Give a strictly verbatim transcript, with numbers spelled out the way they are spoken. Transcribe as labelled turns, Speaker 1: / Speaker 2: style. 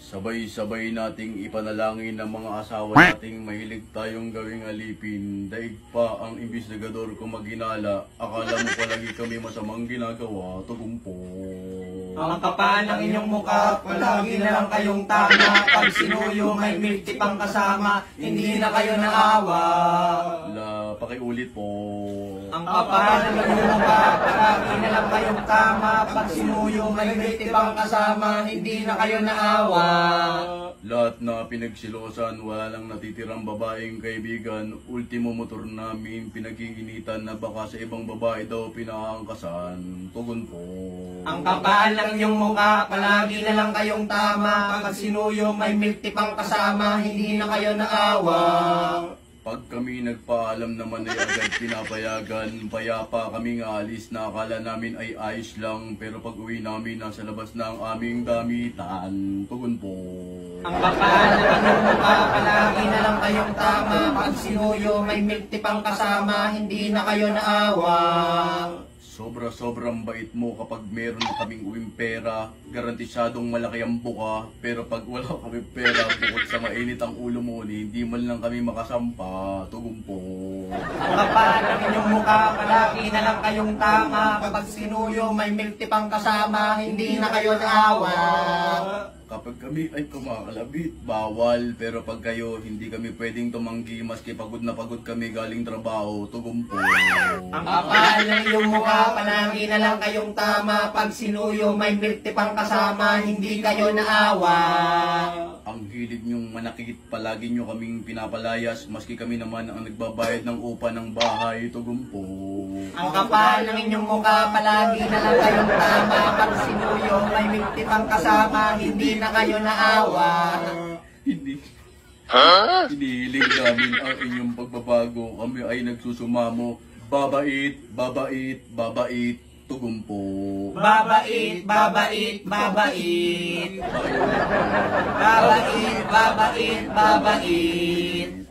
Speaker 1: Sabay-sabay nating ipanalangin ng mga asawa nating mahilig tayong gawing alipin. Daig pa ang imbestigador kung maginala. Akala mo palagi kami masamang ginagawa. Tugumpo.
Speaker 2: Ang kapal ng inyong mukha, palagi na lang kayong tama. Pag sinuyo, may milk pang kasama, hindi na kayo naawa.
Speaker 1: La, pakiulit po.
Speaker 2: Ang kapal ng inyong mukha, palagi na lang kayong tama. Pag sinuyo, may milk pang kasama, hindi na kayo naawa.
Speaker 1: Lahat na pinagsilosan, wala lang natitirang babaeng kaibigan. Ultimo motor namin, pinag-iinitan na baka sa ibang babae daw pinaangkasan. Tugon po.
Speaker 2: Ang kapal ng inyong mukha, palagi na lang kayong tama. Pag sinuyo, may milk pang kasama, hindi na kayo naawa.
Speaker 1: Pag kami nagpaalam naman ay agad pinapayagan. Payapa kaming alis na akala namin ay ayos lang. Pero pag uwi namin, nasa labas na ang aming gamitan. Tugon po.
Speaker 2: Ang kapal ng inyong mukha, palagi na lang kayong tama. Pag sinuyo, may milk pang kasama, hindi na kayo naawa.
Speaker 1: Sobra-sobrang bait mo kapag meron na kaming uwing pera. Garantisadong malaki ang buka. Pero pag wala kami pera, bukod sa mainit ang ulo mo, hindi man lang kami makasampa. Tugon po.
Speaker 2: Ang kapal ng inyong mukha, palagi na lang kayong tama. Pag sinuyo, may milk pang kasama, hindi na kayo naawa.
Speaker 1: Kapag kami ay kumakalabit, bawal. Pero pag kayo, hindi kami pwedeng tumanggi maski pagod na pagod kami galing trabaho. Tugon po.
Speaker 2: Ang kapal ng iyong mukha, palagi na lang kayong tama. Pag sinuyo, may milk pang kasama, hindi kayo naawa.
Speaker 1: Ang hilig niyong manakit, palagi niyo kaming pinapalayas, maski kami naman ang nagbabayad ng upa ng bahay. Tugon po.
Speaker 2: Ang kapal ng inyong mukha, palagi na lang kayong tama. Pag sinuyo, may milk pang kasama, hindi na kayo naawa.
Speaker 1: Hindi. Ha? Hinihiling namin ang inyong pagbabago. Kami ay nagsusumamo. Babait, babait, babait. Tugon po.
Speaker 2: Babait, babait, babait. Babait, babait, babait.